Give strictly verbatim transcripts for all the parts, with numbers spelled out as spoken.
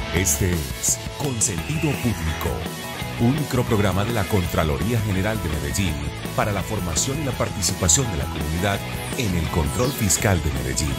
Este es Consentido Público, un microprograma de la Contraloría General de Medellín para la formación y la participación de la comunidad en el control fiscal de Medellín.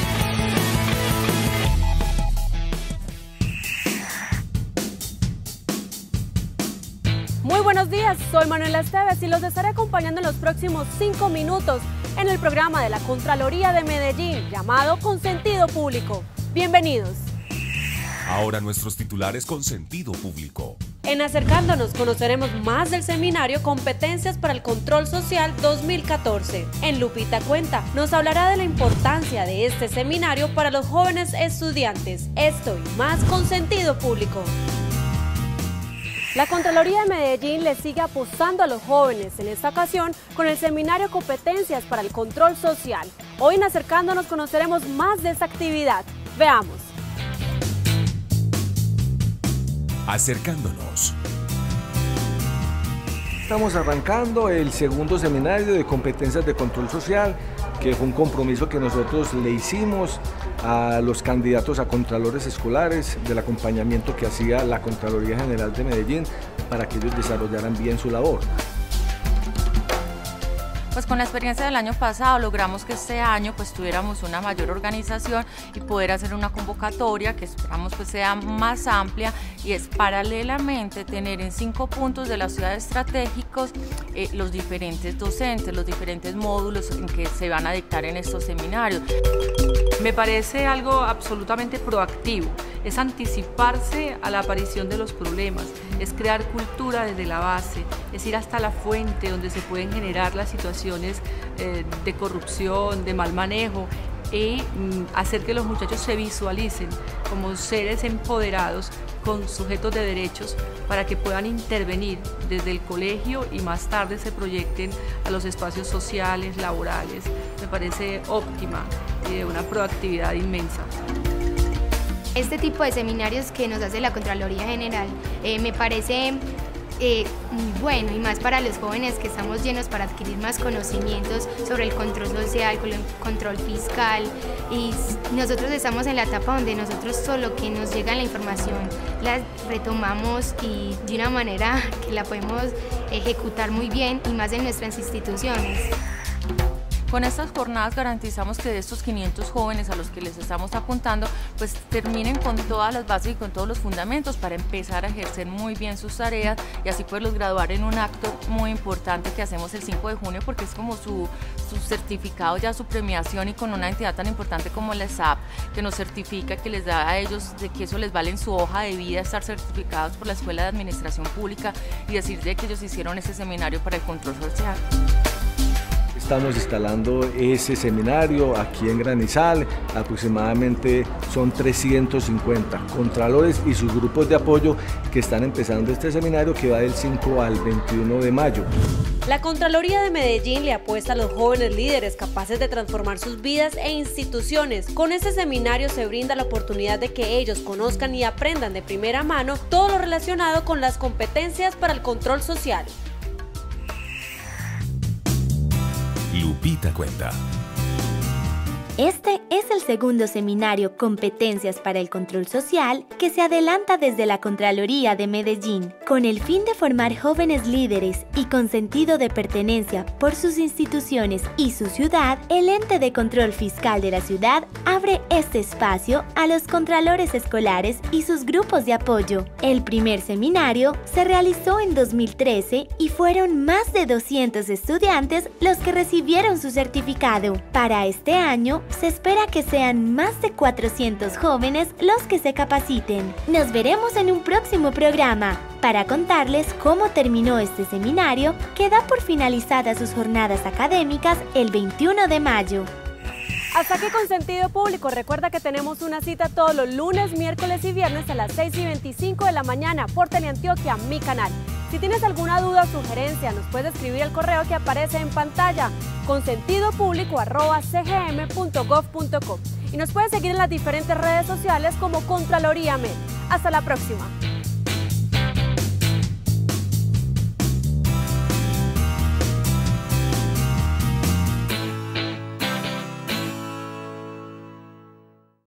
Muy buenos días, soy Manuela Esteves y los estaré acompañando en los próximos cinco minutos en el programa de la Contraloría de Medellín llamado Consentido Público. Bienvenidos. Ahora nuestros titulares con sentido público. En Acercándonos conoceremos más del seminario Competencias para el Control Social dos mil catorce. En Lupita Cuenta nos hablará de la importancia de este seminario para los jóvenes estudiantes. Esto y más con sentido público. La Contraloría de Medellín le sigue apostando a los jóvenes, en esta ocasión con el seminario Competencias para el Control Social. Hoy en Acercándonos conoceremos más de esta actividad. Veamos. Acercándonos. Estamos arrancando el segundo seminario de competencias de control social, que fue un compromiso que nosotros le hicimos a los candidatos a contralores escolares del acompañamiento que hacía la Contraloría General de Medellín para que ellos desarrollaran bien su labor. Pues con la experiencia del año pasado logramos que este año pues tuviéramos una mayor organización y poder hacer una convocatoria que esperamos pues sea más amplia, y es paralelamente tener en cinco puntos de la ciudad estratégicos eh, los diferentes docentes, los diferentes módulos en que se van a dictar en estos seminarios. Me parece algo absolutamente proactivo, es anticiparse a la aparición de los problemas, es crear cultura desde la base, es ir hasta la fuente donde se pueden generar las situaciones eh, de corrupción, de mal manejo, y mm, hacer que los muchachos se visualicen como seres empoderados con sujetos de derechos para que puedan intervenir desde el colegio y más tarde se proyecten a los espacios sociales, laborales. Me parece óptima y de una proactividad inmensa. Este tipo de seminarios que nos hace la Contraloría General eh, me parece eh, muy bueno, y más para los jóvenes que estamos llenos para adquirir más conocimientos sobre el control social, el control fiscal, y nosotros estamos en la etapa donde nosotros solo que nos llega la información la retomamos y de una manera que la podemos ejecutar muy bien y más en nuestras instituciones. Con estas jornadas garantizamos que de estos quinientos jóvenes a los que les estamos apuntando, pues terminen con todas las bases y con todos los fundamentos para empezar a ejercer muy bien sus tareas y así poderlos graduar en un acto muy importante que hacemos el cinco de junio, porque es como su, su certificado, ya su premiación, y con una entidad tan importante como la S A P, que nos certifica, que les da a ellos de que eso les vale en su hoja de vida estar certificados por la Escuela de Administración Pública y decir de que ellos hicieron ese seminario para el control social. Estamos instalando ese seminario aquí en Granizal, aproximadamente son trescientos cincuenta contralores y sus grupos de apoyo que están empezando este seminario que va del cinco al veintiuno de mayo. La Contraloría de Medellín le apuesta a los jóvenes líderes capaces de transformar sus vidas e instituciones. Con este seminario se brinda la oportunidad de que ellos conozcan y aprendan de primera mano todo lo relacionado con las competencias para el control social. Lupita Cuenta. Este es el segundo seminario Competencias para el Control Social que se adelanta desde la Contraloría de Medellín, con el fin de formar jóvenes líderes y con sentido de pertenencia por sus instituciones y su ciudad. El ente de control fiscal de la ciudad abre este espacio a los contralores escolares y sus grupos de apoyo. El primer seminario se realizó en dos mil trece y fueron más de doscientos estudiantes los que recibieron su certificado. Para este año, se espera que sean más de cuatrocientos jóvenes los que se capaciten. Nos veremos en un próximo programa para contarles cómo terminó este seminario, que da por finalizadas sus jornadas académicas el veintiuno de mayo. Hasta aquí con Sentido Público. Recuerda que tenemos una cita todos los lunes, miércoles y viernes a las seis y veinticinco de la mañana por Teleantioquia, mi canal. Si tienes alguna duda o sugerencia, nos puedes escribir al correo que aparece en pantalla, consentidopúblico arroba c g m punto gov punto co, y nos puedes seguir en las diferentes redes sociales como Contraloría Med. Hasta la próxima.